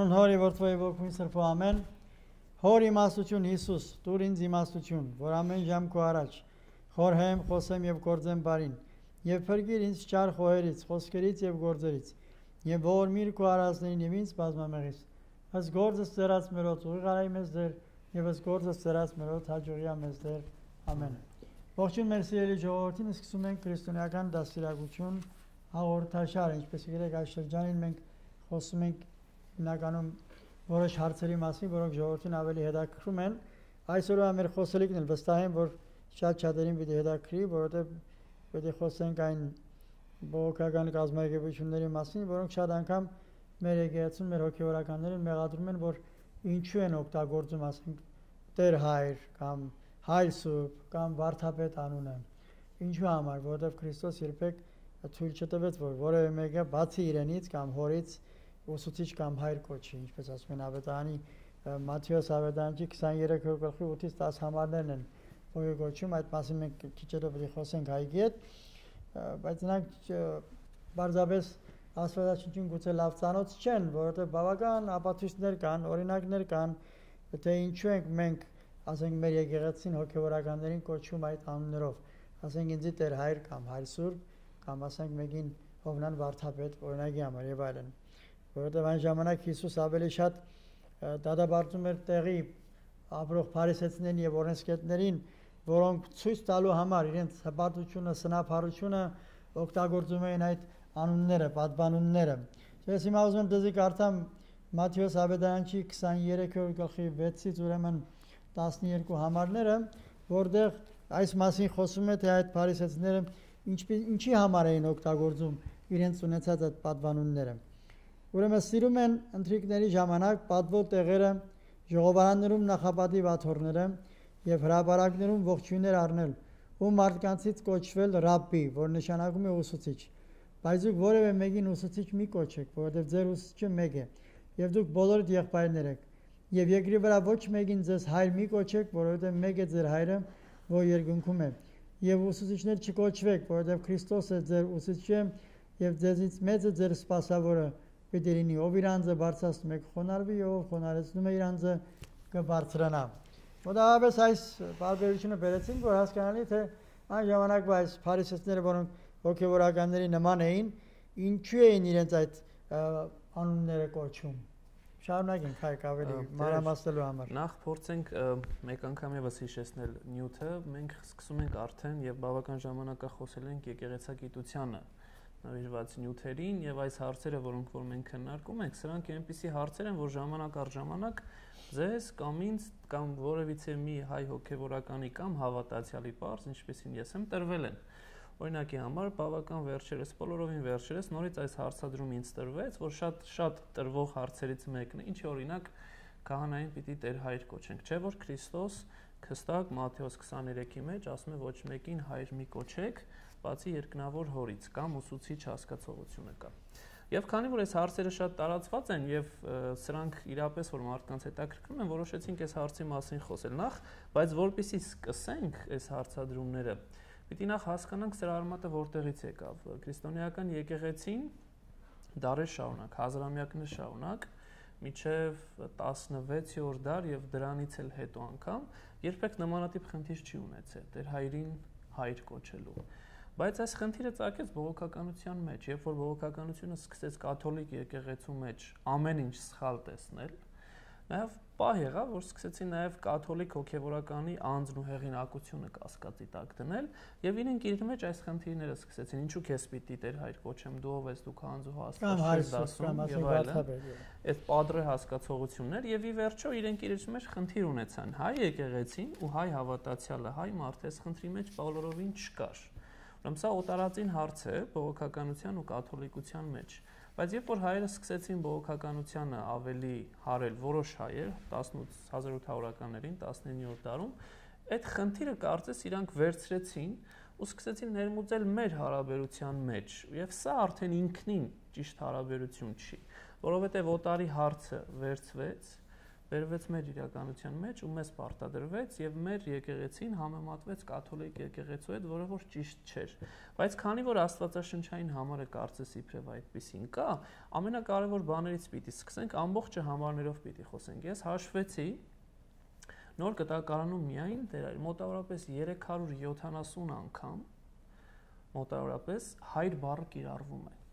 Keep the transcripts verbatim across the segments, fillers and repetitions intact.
Անուն Հորի Որդվոյի Ոգուն Սրբո ամեն Հոր իմաստություն Հիսուս դուր ինձ իմաստություն որ ամեն ժամ քո առաջ խորհեմ խոսեմ եւ գործեմ բարին եւ փրկիր ինձ չար խոհերից խոսքերից եւ գործերից եւ ողորմիր քո արածներին եւ ինձ բազմամեղից ըս գործս ծերած մերոց ուղղարայ մեզ դեր եւ ըս գործս ծերած մերոց հաջողիա մեզ դեր ամեն Ողջույն մեր սիրելի ժողովրդին սկսում ենք քրիստոնեական դաստիարակություն հաղորդաշար ինչպես եկեք այս շրջանին մենք խոսում ենք հիմնականում որոշ հարցերի մասին, որոնք ժողովրդին ավելի հետաքրքրում են։ Այսօրվա մեր խոսելիքն էլ վստահ եմ, որ շատ շատերին պիտի հետաքրքրի, որովհետև պիտի խոսենք այն բողոքական կազմակերպությունների մասին, որոնք շատ անգամ մեր եկեղեցուն, մեր հոգևորականներին մեղադրում են, որ ինչու են օգտագործում, ասենք, Տեր Հայր կամ Հայր Սուրբ կամ Վարդապետ անունը։ Ինչու համար, որովհետև Քրիստոս երբեք թույլ չտվեց, որ որևէ մեկը բացի իրենից կամ հորից ուսուցիչ կամ հայր կոչի, ինչպես ասում են Ավետարանի Մատթեոս Ավետարանչի քսաներեք գլխի ութից տասը համարներն են ով կոչում, այդ մասին մենք քիչ հետո պետք է խոսենք հայգի հետ, բայց նրանք բարձրապես Աստվածաշնչին գուցե լավ ծանոթ չեն, որովհետև բավական ապացույցներ կան, օրինակներ կան, թե ինչու ենք մենք, ասենք, մեր եկեղեցին հոգևորականներին կոչում այդ անուններով, ասենք ինձ Տեր Հայր կամ Հայր Սուրբ կամ ասենք մեկին Հովնան Վարդապետ օրինակի համար եւ այլն, որովհետեւ այն ժամանակ Հիսուս ավելի շատ դատապարտում էր տեղի ապրող փարիսեցիներին եւ օրենսգետներին, որոնք ցույց տալու համար իրենց հպարտությունը, սնափառությունը օգտագործում էին այդ անունները, պատվանունները։ Ես հիմա ուզում եմ դեզի կարդամ Մատթեոս Ավետարանչի քսաներեք գլխի վեցից ուրեմն տասներկու համարները, որտեղ այս մասին խոսում է, թե այդ փարիսեցիները ինչի համար էին օգտագործում իրենց ունեցած այդ պատվանունները։ Ուրեմն սիրում են ընթրիքների ժամանակ պատվո տեղերը ժողովարաններում նախապատիվ աթոռները եւ հրապարակներում ողջույններ առնել ու մարդկանցից կոչվել ռաբբի, որ նշանակում է ուսուցիչ։ Բայց դուք որևէ մեկին ուսուցիչ մի կոչեք, որովհետեւ ձեր ուսուցիչը մեկ է եւ դուք բոլորդ եղբայրներ եք։ Եվ երկրի վրա ոչ մեկին ձեզ հայր մի կոչեք, որովհետեւ մեկ է ձեր հայրը, որ երկնքում է։ Եվ ուսուցիչներ չկոչվեք, որովհետև Քրիստոս է ձեր ուսուցիչը եւ ձեզից մեծը ձեր սպասավորը պիտի լինի, ով իր անձը բարձրացնում է կխոնարհվի, ով խոնարհեցնում է իր անձը կբարձրանա։ Մոտավորապես այս բարբերությունը բերեցինք, որ հասկանալի թե այն ժամանակվա այս փարիսեցիները, որոնք հոգևորականների նման էին, ինչու էին իրենց այդ անունները կոչում։ Շարունակենք հայք ավելի մանրամասնելու համար։ Նախ փորձենք մեկ անգամ եւս հիշեցնել նյութը, մենք սկսում ենք արդեն եւ բավական ժամանակ խոսել ենք եկեղեցագիտությանը նվիրված նյութերին եւ այս հարցերը, որոնք որ մենք քննարկում ենք, սրանք այնպիսի հարցեր են, որ ժամանակ առ ժամանակ ձեզ կամ ինձ կամ որևիցե մի հայ հոգևորականի կամ հավատացյալի պարզ, ինչպեսին ես եմ, տրվել են։ Օրինակի համար բավական վերջերս, բոլորովին վերջերս նորից այս հարցադրումը ինձ տրվեց, որ շատ շատ տրվող հարցերից մեկն է, ինչի օրինակ քահանային պիտի Տեր Հայր կոչենք, չէ՞ որ Քրիստոս քստակ Մատթեոս քսաներեքի մեջ ասում է ոչ մեկին հայր մի կոչեք, բացի երկնավոր հորից կամ ուսուցիչ հասկացողությունը կա։ Եվ քանի որ այս հարցերը շատ տարածված են եւ սրանք իրապես որ մարդկանց հետաքրքրում են, որոշեցինք այս հարցի մասին խոսել նախ, բայց որպեսզի սկսենք այս հարցադրումները Պիտի նախ հասկանանք սրա արմատը որտեղից եկավ։ Քրիստոնեական եկեղեցին դարեր շարունակ, հազարամյակներ շարունակ, մինչև տասնվեցերորդ դար եւ դրանից էլ հետո անգամ երբեք նմանատիպ խնդիր չի ունեցել Տեր Հայրին հայր կոչելու։ Բայց այս խնդիրը ծագեց բողոքականության մեջ, երբ որ բողոքականությունը սկսեց կաթոլիկ եկեղեցու մեջ ամեն ինչ սխալ տեսնել, Նաև պահ եղավ, որ սկսեցին նաև կաթոլիկ հոգևորականի անձն ու հեղինակությունը կասկածի տակ դնել եւ իրենք իր մեջ այս խնդիրները սկսեցին ինչու քեզ պիտի Տեր Հայր կոչեմ դու ով ես դու քանձ ու հաստատ դասում եւ այլն այդ падրե հասկացողություններ եւ ի վերջո իրենք իր մեջ խնդիր ունեցան հայ եկեղեցին ու հայ հավատացյալը հայ մարդես խնդրի մեջ բոլորովին չկար ուրեմն սա օտարածին հարց է բողոքականության ու կաթոլիկության մեջ Բայց երբ որ հայերը սկսեցին բողոքականությանը ավելի հարել որոշ հայեր հազար ութ հարյուրականներին տասնիններորդ դարում, այդ խնդիրը կարծես իրանք վերցրեցին ու սկսեցին ներմուծել մեր հարաբերության մեջ, եւ սա արդեն ինքնին ճիշտ հարաբերություն չի, որովհետեւ օտարի հարցը վերցվեց, բերվեց մեր իրականության մեջ ու մեզ պարտադրվեց եւ մեր եկեղեցին համեմատվեց կաթոլիկ եկեղեցու հետ, որը որ ճիշտ չէր։ Բայց քանի որ աստվածաշնչային համարը կարծես իբրև այդպեսին կա, ամենակարևոր բաներից պիտի սկսենք, ամբողջը համարներով պիտի խոսենք։ Ես հաշվեցի նոր կտակարանում միայն դեր մոտավորապես երեք հարյուր յոթանասուն անգամ մոտավորապես հայր բառը կիրառվում է։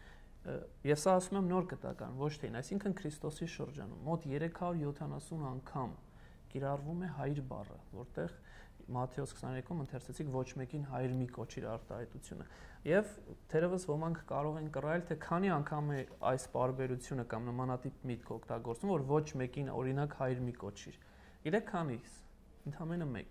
Ես սա ասում եմ նոր կտական, ոչ թե, այսինքն Քրիստոսի շրջանում մոտ երեք հարյուր յոթանասուն անգամ կիրառվում է հայր բառը, որտեղ Մատթեոս քսաներեքում ընթերցեցիք ոչ մեկին հայր մի կոչիր արտահայտությունը։ Եվ թերևս ոմանք կարող են կռահել, թե քանի անգամ է այս պարբերությունը կամ նմանատիպ միտք օգտագործվում, որ ոչ մեկին օրինակ հայր մի կոչիր։ Գիտեք քանիս, ընդամենը մեկ։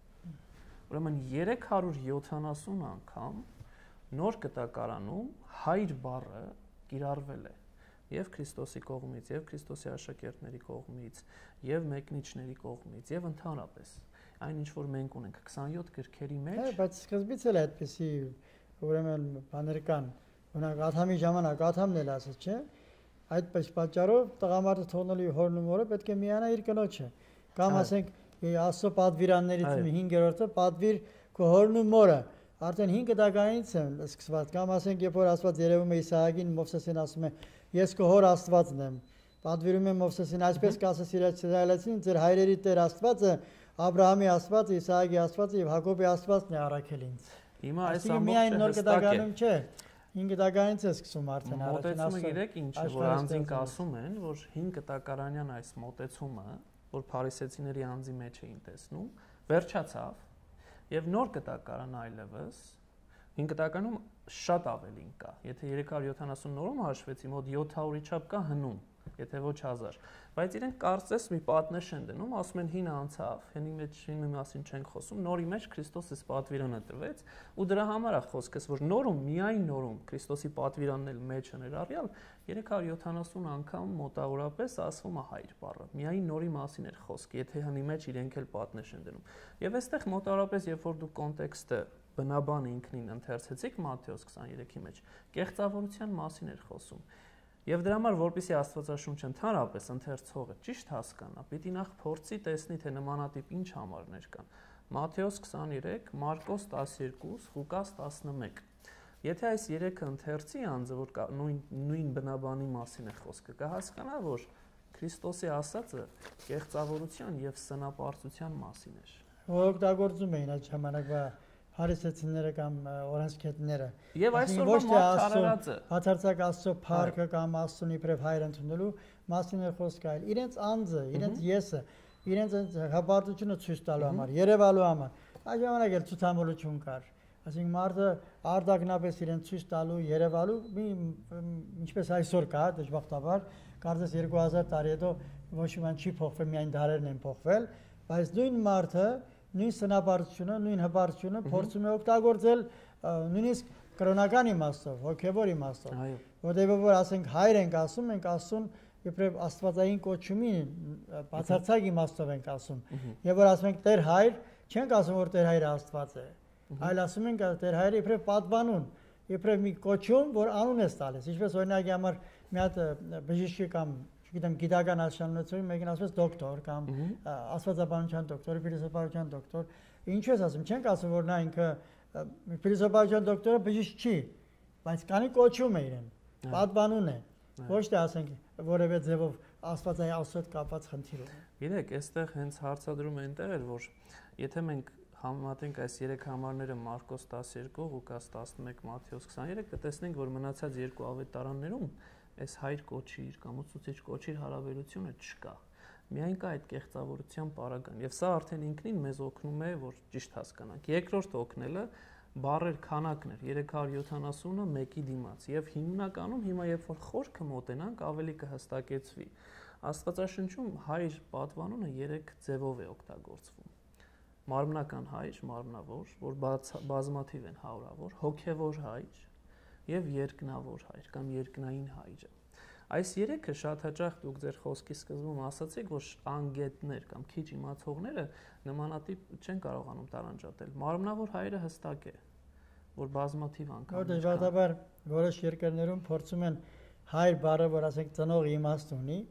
Ուրեմն երեք հարյուր յոթանասուն անգամ նոր կտակարանում հայր բառը կիրառվել է եւ Քրիստոսի կողմից, եւ Քրիստոսի աշակերտների կողմից, եւ մեկնիչների կողմից, եւ ընդհանրապես այն ինչ որ մենք ունենք քսանյոթ գրքերի մեջ։ Հա, բայց սկզբից էլ այդպեսի ուրեմն բաներ կան։ Օրինակ Ադամի ժամանակ Ադամն էլ ասաց, չէ՞։ Այդպես պատճառով տղամարդը թողնելու հորն ու մորը պետք է միանա իր կնոջը։ Կամ ասենք Աստծո պատվիրաններից հինգերորդը պատվիր քո հորն ու մորը։ Արդեն հինգ դականից են սկսված, կամ ասենք երբ որ Աստված երևում է Իսահակին, Մովսեսին ասում է ես քո հոր Աստվածն եմ, պատվիրում է Մովսեսին, այսպես կասես Իսրայելացին, ձեր հայրերի Տեր Աստվածը, Աբրահամի Աստվածը, Իսահակի Աստվածը եւ Հակոբի Աստվածն է առաքել ինձ։ Հիմա այս ամբողջը նոր դականում չէ, հինգ դականից է սկսում արդեն առաջին ասում։ Մոտեցումը գիտեք ինչ է, որ անձինք ասում են, որ հինգ դակարանյան այս մոտեցումը, որ փարիսեցիների անձի մեջ էին տեսնում, վերջացավ։ Եվ նոր կտակարան այլևս հինգ կտակարանում շատ ավելին կա։ Եթե երեք հարյուր յոթանասուն նորում հաշվեցի, մոտ յոթ հարյուրի չափ կա հնում, եթե ոչ հազար։ Բայց իրենք կարծես մի պատնեշ են դնում, ասում են հինը անցավ, հինի մեջ հինի մասին չենք խոսում, նորի մեջ Քրիստոսից պատվիրանը տվեց, ու դրա համար է խոսքս, որ նորում, միայն նորում Քրիստոսի պատվիրանն էլ մեջը ներառյալ երեք հարյուր յոթանասուն անգամ մոտավորապես ասվում է հայր բառը։ Միայն նորի մասին էր խոսք, եթե հնի մեջ իրենք էլ պատնեշ են դնում։ Եվ այստեղ մոտավորապես երբ որ դու կոնտեքստը բնաբան ինքնին ընթերցեցիք Մատթեոս քսաներեքի մեջ, կեղծավորության մասին էր խոսում։ Եվ դրա համար, որպեսզի Աստվածաշունչը ընդհանրապես ընթերցողը ճիշտ հասկանա, պիտի նախ փորձի տեսնի, թե նմանատիպ ինչ համարներ կան։ Մատթեոս քսաներեք, Մարկոս տասներկու, Ղուկաս տասնմեկ։ Եթե այս երեքը ընթերցի անձը, որ նույն նույն բնաբանի մասին է խոսքը, կհասկանա, որ Քրիստոսի ասածը կեղծավորության եւ սնապարծության մասին էր։ Որ օգտագործում էին այդ ժամանակվա Փարիսեցիները կամ օրենսգետները։ Եվ այսօր ոչ թե Աստծո հաթարցակ Աստծո փառքը կամ Աստծուն իբրև հայր ընդունելու մասին է խոսքը, այլ իրենց անձը, իրենց եսը, իրենց հպարտությունը ցույց տալու համար, երևալու համար։ Այդ ժամանակ էլ ցուցամոլություն կար։ Այսինքն մարդը արդակնապես իրեն ցույց տալու, երևալու, ինչպես այսօր կա, դժբախտաբար, կարծես երկու հազար տարի հետո ոչ մի բան չի փոխվել, միայն դարերն են փոխվել, բայց նույն մարդը նույն սնապարտությունը, նույն հպարտությունը փորձում է օգտագործել նույնիսկ կրոնական իմաստով, հոգևոր իմաստով։ Որտեղ որ ասենք հայր ենք ասում, մենք ասում իբրև աստվածային կոչումի բացարձակ իմաստով ենք ասում։ Եվ որ ասում ենք Տեր հայր, չենք ասում որ Տեր հայրը Աստված է, այլ ասում ենք Տեր հայրը իբրև պատվանուն, իբրև մի կոչում, որ անուն է տալիս։ Ինչպես օրինակի համար մի հատ բժիշկ կամ գիտեմ գիտական աշխատանքների մեկին ասում ես դոկտոր կամ աստվածաբանության դոկտոր, ֆիլիսոփայության դոկտոր, ինչու ես ասում, չենք ասում որ նա ինքը ֆիլիսոփայության դոկտորը բժիշկ չի, բայց կանի կոչում է իրեն, պատվանուն է, ոչ թե ասենք որևէ ձևով աստվածային Աստծո հետ կապված խնդիր ունի։ Գիտեք, այստեղ հենց հարցադրում է այնտեղ էր, որ եթե մենք համեմատենք այս երեք համարները Մարկոս տասներկու, Ղուկաս տասնմեկ, Մատթեոս քսաներեք, կտեսնենք, որ մնացած երկու ավետարաններում այս հայր կոչիր կամ ուսուցիչ կոչիր հարաբերությունը չկա։ Միայն կա այդ կեղծավորության պարագան, եւ սա արդեն ինքնին մեզ օգնում է, որ ճիշտ հասկանանք։ Երկրորդ օգնելը բառեր քանակն էր երեք հարյուր յոթանասունը մեկի դիմաց, եւ հիմնականում հիմա երբ որ խորքը մոտենանք, ավելի կհստակեցվի։ Աստվածաշնչում հայր պատվանունը երեք ձևով է օգտագործվում։ Մարմնական հայր, մարմնավոր, որ բազմաթիվ են հարյուրավոր, հոգևոր հայր եւ երկնավոր հայր կամ երկնային հայրը։ Այս երեքը շատ հաճախ դուք ձեր խոսքի սկզբում ասացիք, որ անգետներ կամ քիչ իմացողները նմանատիպ չեն կարողանում տարանջատել։ Մարմնավոր հայրը հստակ է, որ բազմաթիվ անգամ։ Որտեղ դժբախտաբար որոշ երկրներում փորձում են հայր բառը, որ ասենք ծնող իմաստ ունի,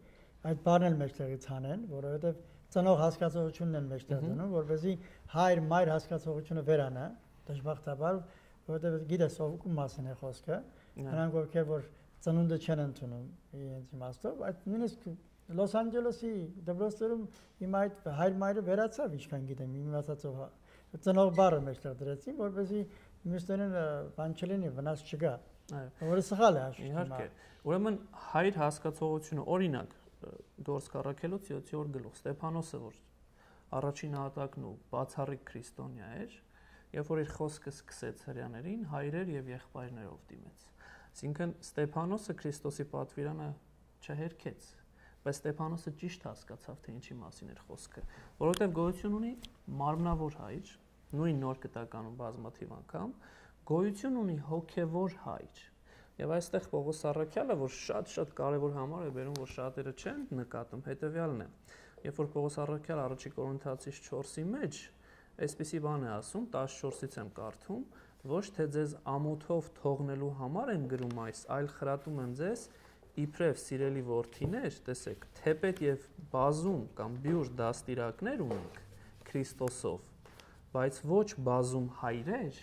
այդ բառն էլ մեջտեղից հանեն, որովհետև ծնող հասկացողությունն են մեջտեղ դնում, որպեսզի հայր մայր հասկացողությունը վերանա, դժբախտաբար, որովհետև գիտես ով մասին է խոսքը, նրանք ովքեր որ ծնունդը չեն ընդունում իրենց իմաստով, այդ նույնիսկ Լոս Անջելեսի դպրոցներում իմ այդ հայր մայրը վերացավ, ինչքան գիտեմ, իմացածով ծնող բառը մեջտեղ դրեցին, որպեսզի մյուսներին բան չլինի, վնաս չգա։ Որը սխալ է հաշվի։ Իհարկե։ Ուրեմն հայր հասկացողությունը օրինակ Դորս Կարաքելոց յոթ գլուխ Ստեփանոսը որ առաջին ատակն ու բացառիկ քրիստոնյա էր, երբ որ իր խոսքը սկսեց հрьяաներին, հայրեր եւ եղբայրներով դիմեց։ Այսինքն Ստեփանոսը Քրիստոսի պատվիրանը չհերքեց, բայց Ստեփանոսը ճիշտ հասկացավ, թե ինչի մասին էր խոսքը, որովհետեւ գոյություն ունի մարմնավոր հայր, նույն նոր կտականում բազմաթիվ անգամ, գոյություն ունի հոգևոր հայր։ Եվ այստեղ Պողոս Առաքյալը, որ շատ-շատ կարևոր համար է բերում, որ շատերը չեն նկատում, հետևյալն է։ Երբ որ Պողոս Առաքյալը առաջի Կորինթացիս չորսի մեջ այսպիսի բան է ասում, տասնչորսից եմ կարդում, ոչ թե ձեզ ամոթով թողնելու համար եմ գրում այս, այլ խրատում եմ ձեզ իբրև սիրելի որդիներ, տեսեք, թեպետ եւ բազում կամ բյուր դաստիարակներ ունենք Քրիստոսով, բայց ոչ բազում հայրեր,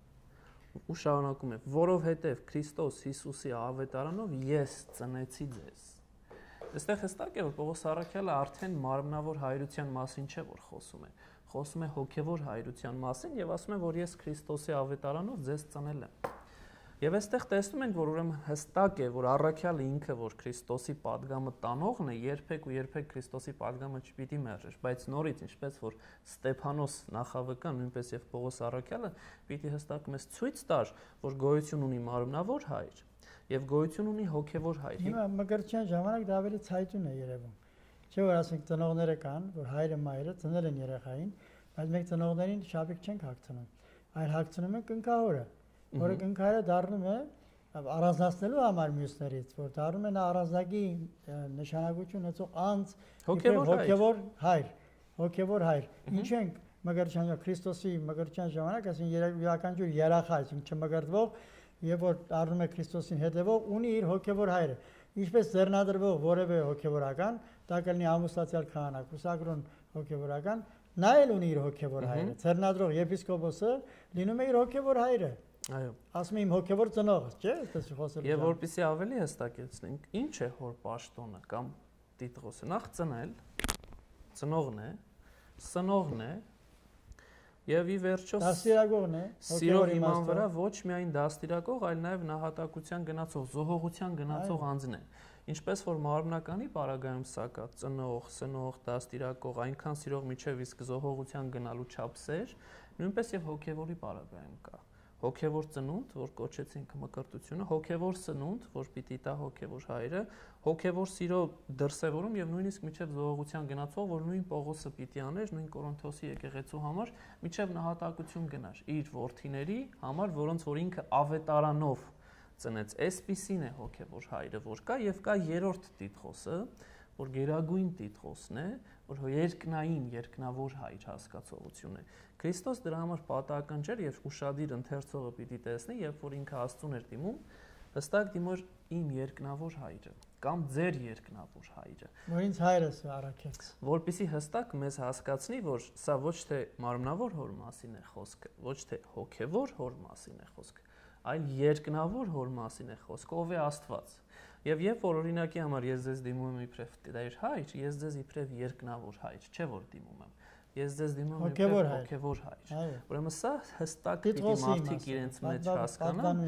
ու շարունակում է, որովհետև Քրիստոս Հիսուսի ավետարանով ես ծնեցի ձեզ։ Այստեղ հստակ է, որ Պողոս Առաքյալը արդեն մարմնավոր հայրության մասին չէ, որ խոսում է, խոսում է հոգևոր հայրության մասին եւ ասում է, որ ես Քրիստոսի ավետարանով ձեզ ծնել եմ։ Եվ այստեղ տեսնում ենք, որ ուրեմն հստակ է, որ Առաքյալը ինքը, որ Քրիստոսի падգամը տանողն է, երբեք ու երբեք Քրիստոսի падգամը չպիտի մերժեր, բայց նորից, ինչպես որ Ստեփանոս նախավկան, նույնպես եւ Պողոս Առաքյալը պիտի հստակ մեզ ցույց տար, որ գոյություն ունի մարմնավոր հայր եւ գոյություն ունի հոգեվոր հայր։ Հիմա մկրտչյան ժամանակ դա ավելի ցայտուն է երևում։ Չէ՞ որ ասենք ծնողները կան, որ հայրը մայրը ծնել են երեխային, բայց մենք ծնողներին շապիկ չենք հագցնում, այլ հագցնում ենք կնքահորը, որը կնքահորը դառնում է առանձնացնելու համար մյուսներից, որ դառնում է նա առանձնագի նշանակություն ունեցող անձ, հոգևոր հայր, հոգևոր հայր։ Ինչ ենք մկրտչյան Քրիստոսի մկրտչյան ժամանակ, ասենք յուրաքանչյուր երախա, այսինքն չմկրտվող, եւ որ դառնում է Քրիստոսին հետևող, ունի իր հոգևոր հայրը։ Ինչպես ձեռնադրվող որևէ հոգևորական, դա կլինի ամուսնացյալ քահանա, կուսակրոն հոգևորական, նա էլ ունի իր հոգևոր հայրը։ Ձեռնադրող եպիսկոպոսը լինում է իր հոգևոր հայրը։ Այո։ Ասում եմ հոգևոր ծնողը, չէ՞, այդպես խոսել։ Եվ որպեսզի ավելի հստակեցնենք, ինչ է հոր պաշտոնը կամ տիտղոսը, նախ ծնել, ծնողն է, սնողն է, եւ ի վերջո դաստիարակողն է, սիրո իման վրա ոչ միայն դաստիարակող, այլ նաեւ նահատակության գնացող, զոհողության գնացող անձն է։ Ինչպես որ մարմնականի պարագայում սակա ծնող, սնող, դաստիարակող, այնքան սիրող միջև իսկ զոհողության գնալու չափսեր, նույնպես եւ հոգեվորի պարագայում կա։ Հոգևոր ծնունդ, որ կոչեցինք մկրտությունը, հոգևոր սնունդ, որ պիտի տա հոգևոր հայրը, հոգևոր սիրո դրսևորում եւ նույնիսկ միջև զոհողության գնացող, որ նույն Պողոսը պիտի աներ, նույն Կորինթոսի եկեղեցու համար, միջև նահատակություն գնար իր որդիների համար, որոնց որ ինքը ավետարանով ծնեց։ Այսպիսին է հոգևոր հայրը, որ կա եւ կա երրորդ տիտղոսը, որ գերագույն տիտղոսն է, որ երկնային, երկնավոր հայր հասկացողություն է։ Քրիստոս դրա համար պատահական չէր եւ ուշադիր ընթերցողը պիտի տեսնի, երբ որ ինքը Աստծուն էր դիմում, հստակ դիմոր իմ երկնավոր հայրը կամ ձեր երկնավոր հայրը, որ ինձ հայրս առաքեց, որպեսզի հստակ մեզ հասկացնի, որ սա ոչ թե մարմնավոր հոր մասին է խոսքը, ոչ թե հոգևոր հոր մասին է խոսքը, այլ երկնավոր հոր մասին է խոսքը, ով է Աստված։ Եվ երբ որ օրինակի համար ես ձեզ դիմում եմ իբրև Տեր հայր, ես ձեզ իբրև երկնավոր հայր, չէ որ դիմում եմ։ Ես ձեզ դիմում եմ իբրև հոգևոր հայր։ Ուրեմն սա հստակ պիտի մարդիկ իրենց մեջ հասկանան։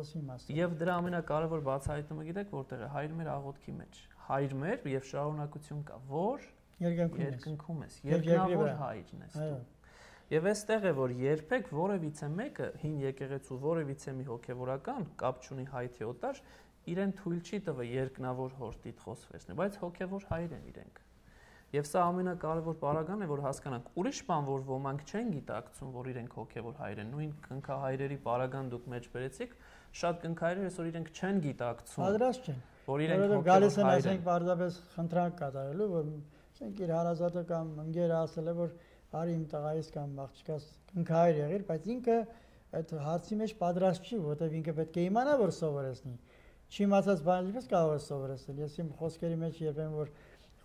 Եվ դրա ամենակարևոր բացահայտումը գիտեք որտեղ է, հայր մեր աղոթքի մեջ։ Հայր մեր եւ շարունակություն կա, որ երկնքում ես, երկնավոր հայրն ես դու։ Եվ այստեղ է որ երբեք որևիցե մեկը հին եկեղեցու որևիցե մի հոգևորական կապ չունի հայ թե օտար, իրեն թույլ չի տվել երկնավոր հոր տիտղոս վերցնել, բայց հոգևոր հայր են իրենք։ Եվ սա ամենակարևոր պարագան է, որ հասկանանք, ուրիշ բան, որ ոմանք չեն գիտակցում, որ իրենք հոգևոր հայր են, նույն կնքահայրերի պարագան դուք մեջ բերեցիք, շատ կնքահայրեր այսօր իրենք չեն գիտակցում, պատրաստ չեն, որ իրենք հոգևոր հայր են։ Ասենք պարզապես խնդրանք կատարելու, որ ասենք իր հարազատը կամ ընկերը ասել է, որ արի իմ տղայիս կամ աղջկաս կնքահայր եղիր, բայց ինքը այդ հարցի մեջ պատրաստ չի, որտեղ ինքը պետք է իմանա, որ սովորեցնի։ Չիմացած բանը ինչպես կարող է սովորեցնել։ Ես իմ խոսքերի մեջ երբեմն որ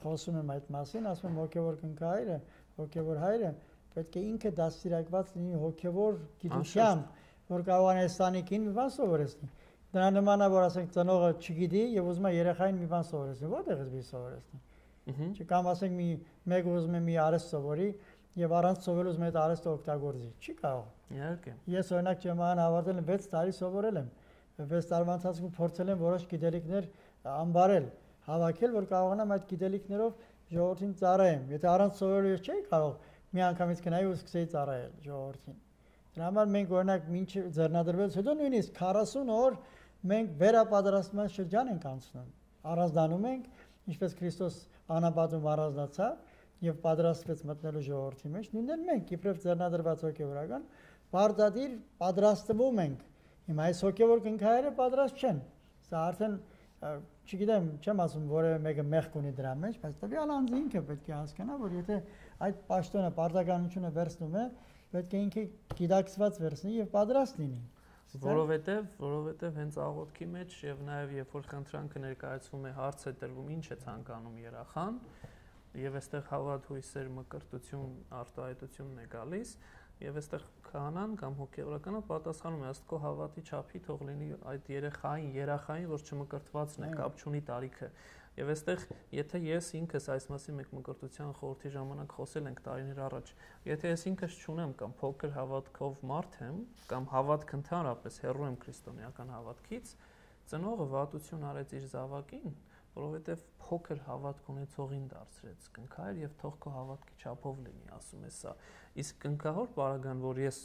խոսում եմ այդ մասին, ասում եմ հոգևոր կնքահայրը, հոգևոր հայրը պետք է ինքը դաստիարակված լինի հոգևոր գիտությամբ, որ կարողանա այս տանիքին մի բան սովորեցնի։ Դրա նմանա, որ ասենք ծնողը չգիտի եւ ուզում է երեխային մի բան սովորեցնի, որտեղից մի սովորեցնի։ Կամ ասենք մի մեկ ուզում է մի արհեստ սովորի եւ առանց սովորելու ուզում է այդ արհեստը օգտագործի։ Չի կարող։ Իհարկե։ Ես օրինակ ճեմարան ավարտել եմ վեց տարի սովորել եմ։ վեց տարվա ընթացքում փորձել եմ որոշ գիտելիքներ ամբարել, հավաքել, որ կարողանամ այդ գիտելիքներով ժողովրդին ծառայեմ։ Եթե առանց սովորելու ես չէի կարող մի անգամից գնայի ու սկսեի ծառայել ժողովրդին։ Դրա համար մենք օրինակ մինչ ձեռնադրվելուց հետո նույնիսկ քառասուն օր մենք վերապատրաստման շրջան ենք անցնում։ Առանձնանում ենք, ինչպես Քրիստոս անապատում առանձնացավ եւ պատրաստվեց մտնելու ժողովրդի մեջ, նույնն էլ մենք իբրև ձեռնադրված հոգեվորական պարտադիր պատրաստվում ենք։ Հիմա այս հոգևոր կնքահայերը պատրաստ չեն։ Սա արդեն չգիտեմ, չեմ ասում որևէ մեկը մեղք ունի դրա մեջ, բայց տվյալ անձը ինքը պետք է հասկանա, որ եթե այդ պաշտոնը, պարտականությունը վերցնում է, պետք է ինքը գիտակցված վերցնի եւ պատրաստ լինի։ Որովհետեւ, որովհետեւ հենց աղոթքի մեջ եւ նաեւ երբ որ խնդրանքը ներկայացվում է, հարց է տրվում, ինչ է ցանկանում երախան, եւ այստեղ հավատ հույսեր, մկրտություն, արտահայտությունն է գալիս, եւ այստեղ քահանան կամ հոգեորականը պատասխանում է ըստ քո հավատի չափի թող լինի այդ երեխային, երախային, որ չմկրտվածն է, կապ չունի տարիքը։ Եվ այստեղ, եթե ես ինքս այս մասին մեկ մկրտության խորհրդի ժամանակ խոսել ենք տարիներ առաջ, եթե ես ինքս չունեմ կամ փոքր հավատքով մարդ եմ, կամ հավատք ընդհանրապես հեռու եմ քրիստոնեական հավատքից, ծնողը վատություն արեց իր զավակին, որովհետև փոքր հավատք ունեցողին դարձրեց կնքահայր եւ թող քո հավատքի չափով լինի, ասում է սա։ Իսկ կնքահոր պարագան, որ ես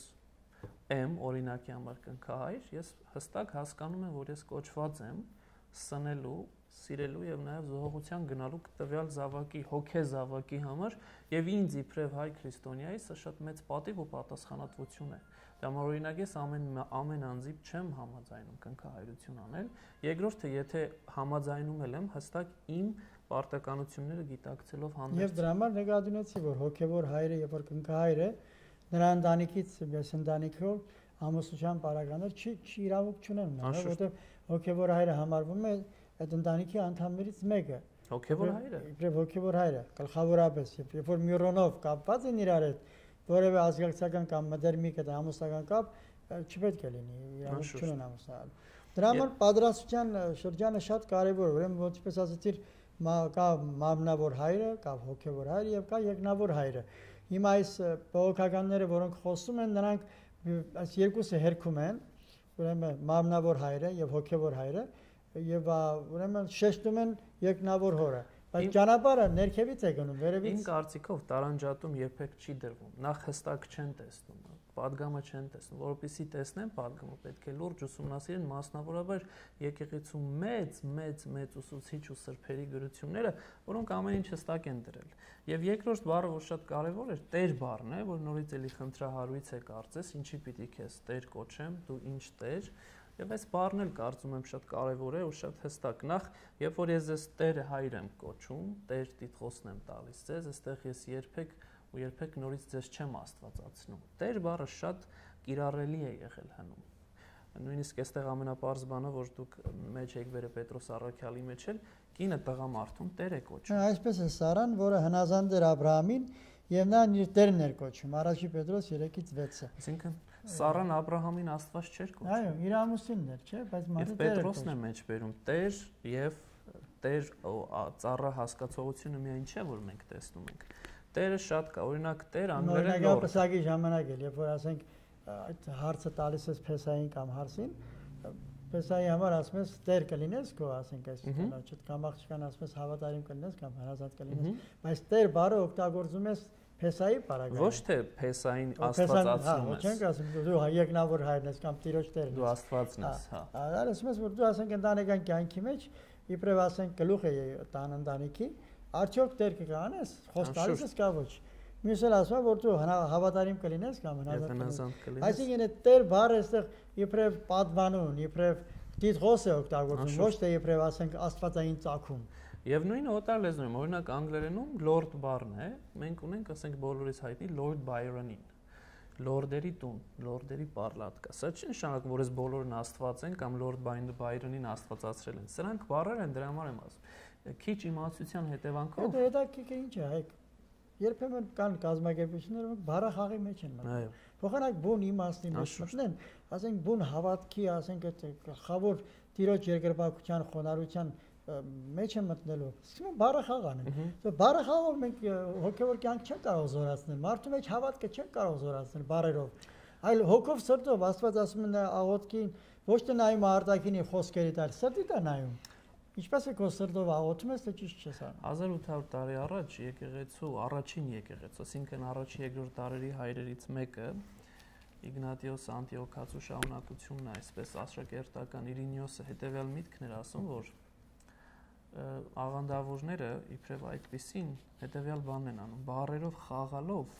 եմ օրինակի համար կնքահայր, ես հստակ հասկանում եմ, որ ես կոչված եմ սնելու, սիրելու եւ նաեւ զոհողության գնալու տվյալ զավակի, հոգե զավակի համար եւ ինձ իբրև հայ քրիստոնյայի սա շատ մեծ պատիվ ու պատասխանատվություն է։ Դա օրինակ ես ամեն ամեն անձիպ չեմ համաձայնում կնքահայրություն անել։ Երկրորդը, եթե համաձայնում եմ, հստակ իմ պարտականությունները գիտակցելով հանդերձ։ Եվ դրա համար նկատունեցի, որ հոգևոր հայրը, երբ որ կնքահայր է, նրա ընտանիքից, ես ընտանիքով ամուսնության պարագաներ չի չի իրավունք չունեն, որովհետև հոգևոր հայրը համարվում է այդ ընտանիքի անդամներից մեկը։ Հոգևոր հայրը։ Իբրև հոգևոր հայրը, գլխավորապես, երբ որ մյուրոնով կապված են իրար հետ, որևէ ազգակցական կամ մդերմիկ այդ ամուսնական կապ չպետք է լինի, իրավունք չունեն ամուսնալ։ Դրա համար պատրաստության շրջանը շատ կարևոր է, ուրեմն ինչպես ասացիր, կա մարմնավոր հայրը, կա հոգևոր հայրը եւ կա երկնավոր հայրը։ Հիմա այս բողոքականները, որոնք խոսում են, նրանք այս երկուսը հերքում են, ուրեմն մարմնավոր հայրը եւ հոգևոր հայրը, եւ ուրեմն շեշտում են երկնավոր հորը։ Բայց ճանապարհը ներքևից է գնում, վերևից։ Իմ կարծիքով տարանջատում երբեք չի դրվում։ Նախ հստակ չեն տեսնում, պատգամը չեն տեսնում, որովհետեւ տեսնեն պատգամը պետք է լուրջ ուսումնասիրեն, մասնավորապես եկեղեցու մեծ, մեծ, մեծ ուսուցիչ ու սրբերի գրությունները, որոնք ամեն ինչ հստակ են դրել։ Եվ երկրորդ բառը, որ շատ կարևոր է, Տեր բառն է, որ նորից էլի խնդրահարույց է կարծես, ինչի պիտի քեզ Տեր կոչեմ, դու ինչ Տեր։ Եվ այս բառն էլ կարծում եմ շատ կարևոր է ու շատ հստակ։ Նախ, երբ որ ես ես Տեր հայր եմ կոչում, Տեր տիտղոսն եմ տալիս ձեզ, այստեղ ես երբեք ու երբեք նորից ձեզ չեմ աստվածացնում։ Տեր բառը շատ կիրառելի է եղել հնում։ Նույնիսկ այստեղ ամենապարզ բանը, որ դուք մեջ եք վերը Պետրոս առաքյալի մեջ էլ, կինը տղամարդուն Տեր է կոչում։ Այսպես է Սարան, որը հնազանդ էր Աբրահամին, եւ նա իր Տերն էր կոչում, առաջի Պետրոս երեքից վեցը։ Այսինքն Սարան Աբրահամին Աստված չէր կոչում։ Այո, իր ամուսինն էր, չէ՞, բայց մարդը Տեր է։ Եվ Պետրոսն է մեջ բերում Տեր եւ Տեր ծառա հասկացողությունը միայն չէ, որ մենք տեսնում ենք։ Տերը շատ կա, օրինակ Տեր անգլերեն Օրինակ Պսակի ժամանակ էլ, երբ որ ասենք այդ հարցը տալիս ես Փեսային կամ Հարսին, Փեսայի համար ասում ես Տեր կլինես քո, ասենք այս ճիշտ կամ աղջկան ասում ես հավատարիմ կլինես կամ հրազատ կլինես, բայց Տեր բառը օգտագործում ես Փեսայի պարագայում։ Ոչ թե Փեսային աստվածացնում ես։ Չենք ասում դու երկնավոր հայրն ես կամ Տիրոջ Տերն ես։ Դու Աստվածն ես, հա։ Այլ ասում ես որ դու ասենք ընտանեկան կյանքի մեջ իբրև ասենք գլուխ է տան ընտանիքի, արդյոք Տեր կկանես, խոս տալիս ես կա ոչ։ Մյուս էլ ասում որ դու հավատարիմ կլինես կամ հնազանդ կլինես։ Այսինքն այդ Տեր բառը այստեղ իբրև պատվանուն, իբրև տիտղոս է օգտագործում, ոչ թե իբրև ասենք աստվածային ծագում։ Եվ նույնը օտար լեզուներում, օրինակ անգլերենում Lord բառն է, մենք ունենք, ասենք բոլորիս հայտնի Lord Byron-ին։ Լորդերի տուն, լորդերի պարլատկա։ Սա չի նշանակում, որ ես բոլորն աստված են կամ Lord Byron-ին աստվածացրել են։ Սրանք բառեր են, դրա համար եմ ասում։ քիչ իմացության հետևանքով Դա հետաքրքիր ինչ է, հայք։ Երբեմն կան կազմակերպություններ, որոնք բարախաղի մեջ են մտնում։ Այո։ Փոխանակ բուն իմաստի մեջ մտնեն, ասենք բուն հավատքի, ասենք այդ խավոր տիրոջ երկրպագության խոնարհության մեջ են մտնելու։ Սկսում են բարախաղ անել։ Դա բարախաղով մենք հոգևոր կյանք չենք կարող զորացնել։ Մարդու մեջ հավատքը չենք կարող զորացնել բարերով։ Այլ հոգով սրտով Աստված ասում է աղոթքին ոչ թե նայում արտաքինի խոսքերից, այլ սրտիդ է նայում։ Ինչպես է քո սրտով աղոթում ես, թե ճիշտ չես անում։ հազար ութ հարյուր տարի առաջ եկեղեցու առաջին եկեղեցու, այսինքն առաջին երկրորդ տարերի հայրերից մեկը Իգնատիոս Անտիոքացու շարունակությունն է, այսպես աշակերտական Իրինիոսը հետևյալ միտքն էր ասում, որ աղանդավորները իբրև այդպիսին հետևյալ բանն են անում, բառերով խաղալով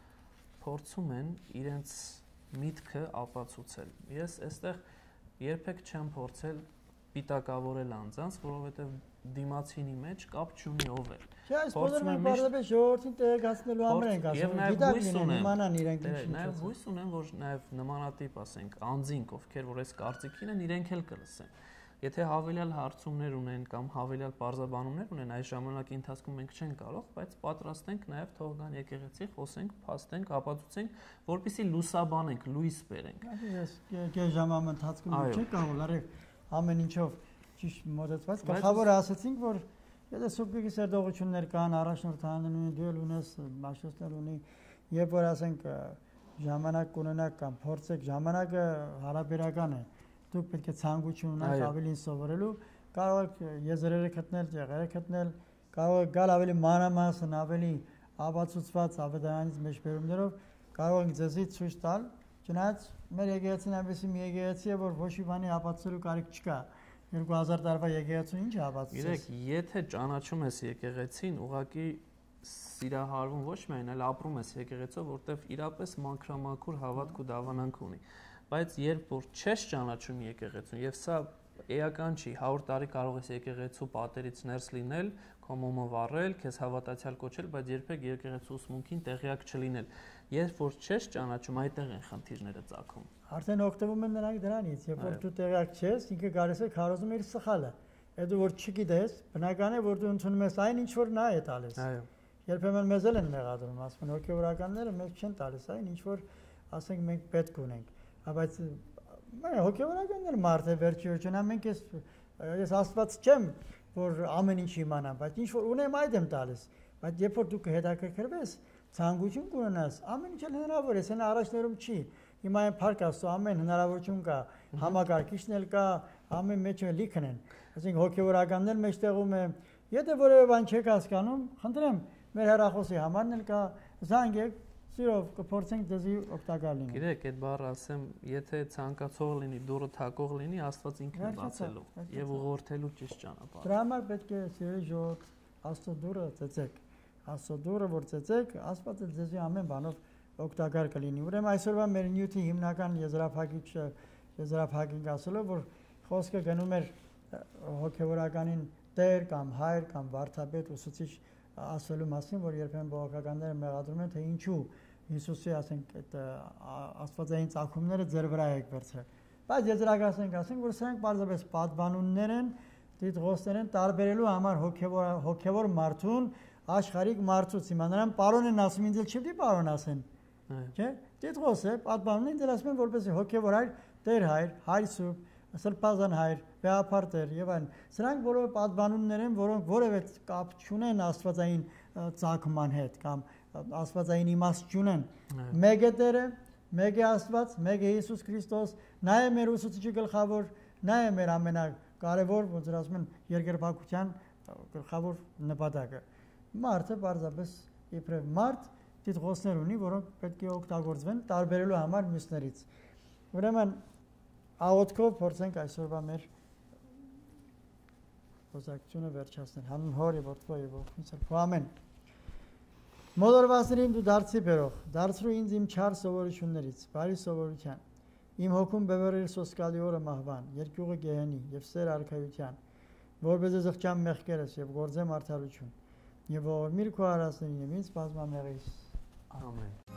փորձում են իրենց միտքը ապացուցել։ Ես այստեղ երբեք չեմ փորձել պիտակավորել անձանց, որովհետև դիմացինի մեջ կապ չունի ով է։ Չէ, այս բոլորը մենք բարդապես ժողովրդին տեղեկացնելու համար ենք ասում, գիտակ լինեն, իմանան իրենք ինչ են։ Նաև հույս ունեմ, որ նաև նմանատիպ, ասենք, անձինք, ովքեր որ այս կարծիքին են, իրենք էլ կլսեն։ Եթե հավելյալ հարցումներ ունեն կամ հավելյալ պարզաբանումներ ունեն, այս ժամանակի ընթացքում մենք չենք կարող, բայց պատրաստ ենք նաև թող գան եկեղեցի, խոսենք, փաստենք, ապացուցենք, որպեսզի լուսաբանենք, լույս բերենք։ Ես կես ժամանակ ընթացքում չենք կարող արել ամեն ինչով ճիշտ մոտեցված։ Գլխավոր ասացինք, որ եթե սուբյեկտիվ սերտողություններ կան, առաջնորդանն ունի, դու էլ ունես, մասշտաբներ ունի, երբ որ ասենք ժամանակ կունենաք կամ փորձեք, ժամանակը հարաբերական է։ Դուք պետք է ցանկություն ունենաք ավելին սովորելու, կարող եք եզրերը գտնել, եղերը գտնել, կարող եք գալ ավելի մանրամասն, ավելի ապացուցված ավետարանից մեջբերումներով, կարող եք ձեզի ցույց տալ, չնայած մեր եկեղեցին այնպես մի եկեղեցի է, որ ոչ մի բանի ապացուցելու կարիք չկա։ երկու հազար տարվա եկեղեցին ինչ է ապացուցես։ Գիտեք, եթե ճանաչում ես եկեղեցին, ուղղակի սիրահարվում ոչ միայն, այլ ապրում ես եկեղեցով, որտեվ իրապես մաքրամաքուր հավատք ու դավանանք ունի։ Բայց երբ որ չես ճանաչում եկեղեցուն, եւ սա էական չի, հարյուր տարի կարող ես եկեղեցու պատերից ներս լինել, քո մոմը վառել, քեզ հավատացյալ կոչել, բայց երբեք եկեղեցու ուսմունքին տեղյակ չլինել։ Երբ որ չես ճանաչում, այդտեղ են խնդիրները ծագում։ Արդեն օգտվում են նրանք դրանից, երբ որ դու տեղյակ չես, ինքը գալիս է քարոզում իր սխալը։ Եթե որ չգիտես, բնական է, որ դու ընդունում ես այն, ինչ որ նա է տալիս։ Այո։ Երբեմն մեզ էլ են մեղադրում, ասում են հոգևորականները մեզ չեն տալիս այն, ինչ որ ասենք մենք պետք ունենք։ Բայց հոգևորականները մարդ է վերջիորջանա, մենք ես ես Աստված չեմ, որ ամեն ինչ իմանամ, բայց ինչ որ ունեմ այդ եմ տալիս։ Բայց երբ որ դու կհետաքրքրվես, ցանկություն կունենաս, ամեն ինչ էլ հնարավոր է, սա առաջներում չի։ Հիմա այն փառք Աստծո ամեն հնարավորություն կա, համակարգիչն էլ կա, ամեն մեջը լիքն են։ Այսինքն հոգևորականներ մեջտեղում է, եթե որևէ բան չեք հասկանում, խնդրեմ, մեր հեռախոսի համարն էլ կա, զանգեք, սիրով կփորձենք դեզի օգտակար լինել։ Գիտեք, այդ բառը ասեմ, եթե ցանկացող լինի, դուրը թակող լինի, Աստված ինքն է բացելու եւ ուղղորդելու ճիշտ ճանապարհ։ Դրա համար պետք է սիրելի ժողովուրդ Աստծո դուրը ծեծեք։ Աստծո դուրը որ ծեծեք, Աստվածը ձեզի ամեն բանով օգտակար կլինի։ Ուրեմն այսօրվա մեր նյութի հիմնական եզրափակիչը եզրափակինք ասելով, որ խոսքը գնում էր հոգևորականին տեր կամ հայր կամ վարդապետ ուսուցիչ ասելու մասին, որ երբեմն բողոքականները մեղադրում են, թե ինչու Հիսուսի, ասենք, այդ աստվածային ծագումները ձեր վրա եք վերցրել։ Բայց եզրակացնենք, ասենք, որ սրանք պարզապես պատվանուններ են, դիտողներ են տարբերելու համար հոգևոր հոգևոր մարդուն աշխարհիկ մարդուց։ Հիմա նրան պարոն են ասում, ինձ էլ չպետք է պարոն ասեն։ Չէ՞։ Դիտողս է, պատվանունին դեռ ասում են, որպեսզի հոգևոր հայր, տեր հայր, հայր սուրբ, սրբազան հայր, վեհապար տեր եւ այլն։ Սրանք որևէ պատվանուններ են, որոնք որևէ կապ չունեն աստվածային ծագման հետ կամ աստվածային իմաստ չունեն։ Մեկ է Տերը, մեկ է Աստված, մեկ է Հիսուս Քրիստոս, նա է մեր ուսուցիչի գլխավոր, նա է մեր ամենակարևոր, ոնց որ ասում են, երկրպագության գլխավոր նպատակը։ Մարդը պարզապես իբրև մարդ դիտողներ ունի, որոնք պետք է օգտագործվեն տարբերելու համար մյուսներից։ Ուրեմն աղոթքով փորձենք այսօրվա մեր խոսակցությունը վերջացնել։ Հանուն Հոր եւ Որդու եւ Որդու Սրբու ամեն։ Մոլորվածներին դու դարձի բերող, դարձրու ինձ իմ չար սովորություններից, բարի սովորության։ Իմ հոգում բևեռիր սոսկալի օրը մահվան, երկյուղը գեհենի եւ սեր արքայության, որբեզ զղջամ մեղքերս եւ գործեմ արդարություն։ Եվ ողորմիր քո արածներին եւ ինձ բազմամեղից։ Ամեն։